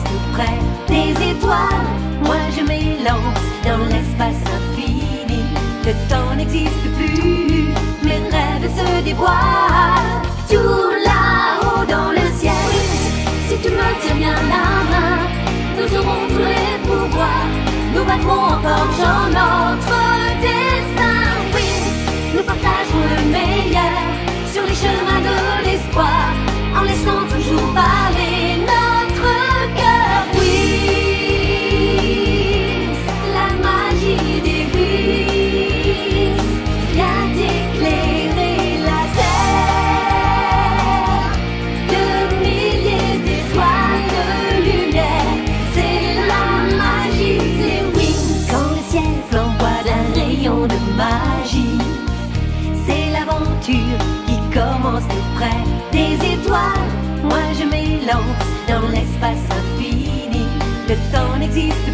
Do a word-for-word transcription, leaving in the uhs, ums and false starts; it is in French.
tout près des étoiles. Moi je m'élance dans l'espace infini. Le temps n'existe plus, mes rêves se dévoilent. Tout là-haut dans le ciel, si tu me tiens bien la main, nous aurons tous les pouvoirs. Nous battrons encore dans notre destin. Oui, nous partagerons le meilleur sur les chemins de l'espoir, en laissant toujours parler notre cœur. Oui, la magie des Wings vient éclairer la terre. De milliers d'étoiles de lumière, c'est la magie des Wings. Quand le ciel flamboie d'un rayon de magie, c'est l'aventure qui commence tout près des étoiles. Moi je m'élance dans l'espace infini. Le temps n'existe